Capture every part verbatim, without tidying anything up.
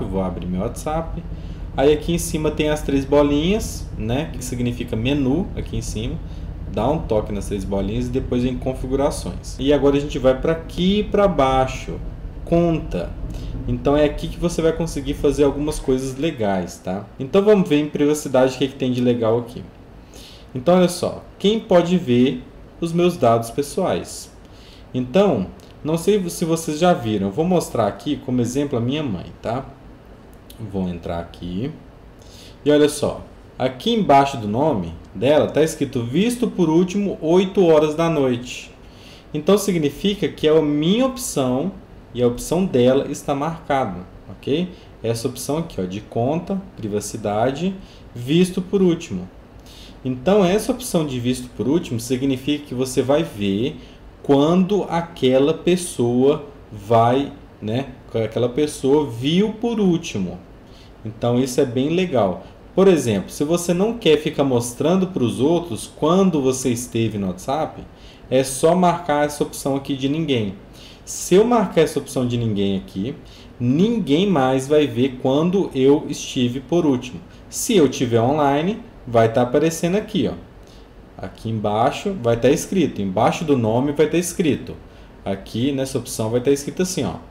Eu vou abrir meu WhatsApp. Aí aqui em cima tem as três bolinhas, né, que significa menu aqui em cima. Dá um toque nas três bolinhas e depois em configurações. E agora a gente vai para aqui para baixo, conta. Então é aqui que você vai conseguir fazer algumas coisas legais, tá? Então vamos ver em privacidade o que, é que tem de legal aqui. Então olha só, quem pode ver os meus dados pessoais? Então, não sei se vocês já viram, eu vou mostrar aqui como exemplo a minha mãe, tá? Vou entrar aqui e olha só, aqui embaixo do nome dela está escrito visto por último oito horas da noite. Então significa que é a minha opção e a opção dela está marcada, ok? Essa opção aqui, ó, de conta, privacidade, visto por último. Então essa opção de visto por último significa que você vai ver quando aquela pessoa vai, né? Aquela pessoa viu por último. Então isso é bem legal. Por exemplo, se você não quer ficar mostrando para os outros quando você esteve no WhatsApp, é só marcar essa opção aqui de ninguém. Se eu marcar essa opção de ninguém aqui, ninguém mais vai ver quando eu estive por último. Se eu estiver online, vai estar aparecendo aqui, ó. Aqui embaixo vai estar escrito, embaixo do nome vai estar escrito. Aqui nessa opção vai estar escrito assim, ó,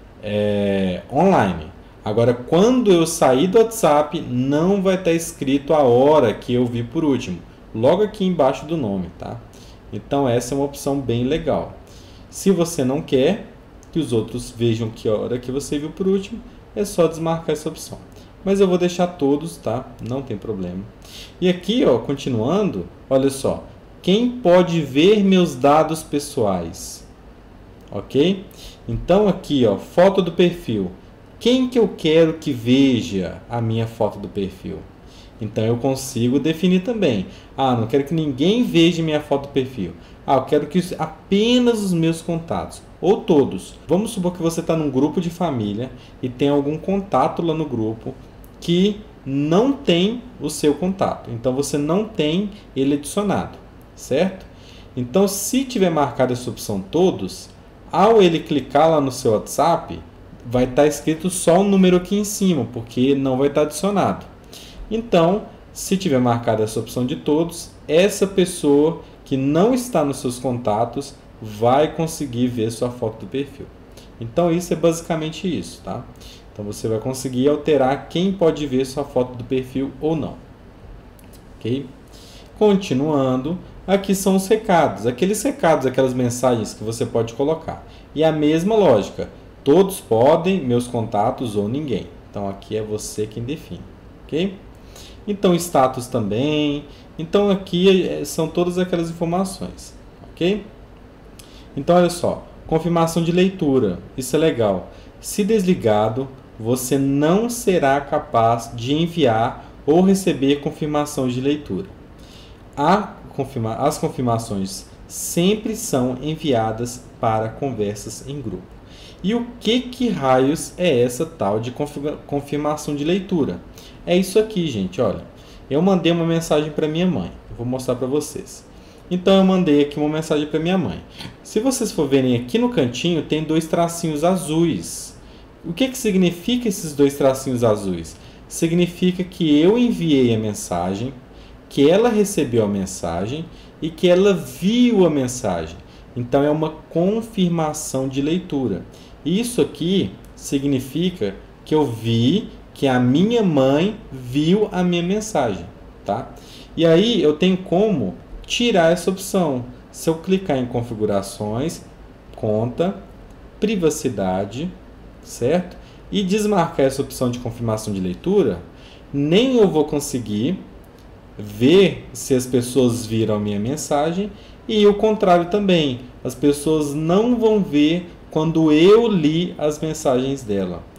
é, online. Agora, quando eu sair do WhatsApp, não vai estar escrito a hora que eu vi por último. Logo aqui embaixo do nome, tá? Então, essa é uma opção bem legal. Se você não quer que os outros vejam que hora que você viu por último, é só desmarcar essa opção. Mas eu vou deixar todos, tá? Não tem problema. E aqui, ó, continuando, olha só. Quem pode ver meus dados pessoais? Ok? Então, aqui, ó, foto do perfil. Quem que eu quero que veja a minha foto do perfil? Então eu consigo definir também. Ah, não quero que ninguém veja minha foto do perfil. Ah, eu quero que apenas os meus contatos. Ou todos. Vamos supor que você está num grupo de família e tem algum contato lá no grupo que não tem o seu contato. Então você não tem ele adicionado, certo? Então se tiver marcado essa opção todos, ao ele clicar lá no seu WhatsApp, vai estar escrito só o número aqui em cima, porque não vai estar adicionado. Então, se tiver marcado essa opção de todos, essa pessoa que não está nos seus contatos vai conseguir ver sua foto do perfil. Então, isso é basicamente isso, tá? Então, você vai conseguir alterar quem pode ver sua foto do perfil ou não. Ok? Continuando, aqui são os recados. Aqueles recados, aquelas mensagens que você pode colocar. E a mesma lógica. Todos podem, meus contatos ou ninguém. Então, aqui é você quem define. Ok? Então, status também. Então, aqui são todas aquelas informações. Ok? Então, olha só. Confirmação de leitura. Isso é legal. Se desligado, você não será capaz de enviar ou receber confirmação de leitura. A confirma- As confirmações sempre são enviadas para conversas em grupo. E o que que raios é essa tal de confirmação de leitura? É isso aqui, gente, olha. Eu mandei uma mensagem para minha mãe. Eu vou mostrar para vocês. Então, eu mandei aqui uma mensagem para minha mãe. Se vocês for verem aqui no cantinho, tem dois tracinhos azuis. O que que significa esses dois tracinhos azuis? Significa que eu enviei a mensagem, que ela recebeu a mensagem e que ela viu a mensagem. Então, é uma confirmação de leitura. Isso aqui significa que eu vi que a minha mãe viu a minha mensagem, tá? E aí eu tenho como tirar essa opção. Se eu clicar em configurações, conta, privacidade, certo? E desmarcar essa opção de confirmação de leitura, nem eu vou conseguir ver se as pessoas viram a minha mensagem e o contrário também. As pessoas não vão ver quando eu li as mensagens dela.